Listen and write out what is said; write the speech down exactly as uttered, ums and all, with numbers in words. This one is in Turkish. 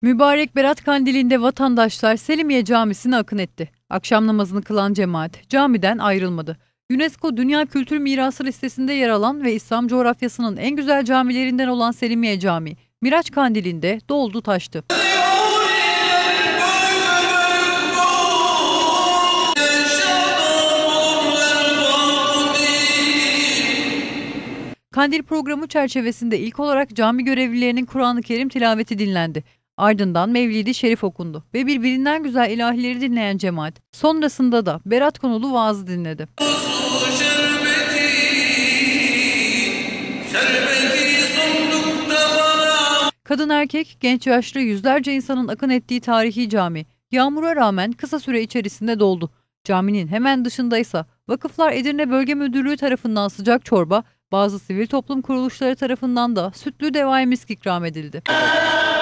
Mübarek Berat Kandili'nde vatandaşlar Selimiye Camisi'ne akın etti. Akşam namazını kılan cemaat camiden ayrılmadı. UNESCO Dünya Kültür Mirası listesinde yer alan ve İslam coğrafyasının en güzel camilerinden olan Selimiye Camii, Miraç Kandili'nde doldu taştı. Kandil programı çerçevesinde ilk olarak cami görevlilerinin Kur'an-ı Kerim tilaveti dinlendi. Ardından Mevlid-i Şerif okundu ve birbirinden güzel ilahileri dinleyen cemaat sonrasında da Berat konulu vaazı dinledi. Kadın erkek, genç yaşlı yüzlerce insanın akın ettiği tarihi cami yağmura rağmen kısa süre içerisinde doldu. Caminin hemen dışındaysa Vakıflar Edirne Bölge Müdürlüğü tarafından sıcak çorba, bazı sivil toplum kuruluşları tarafından da sütlü devai misk ikram edildi.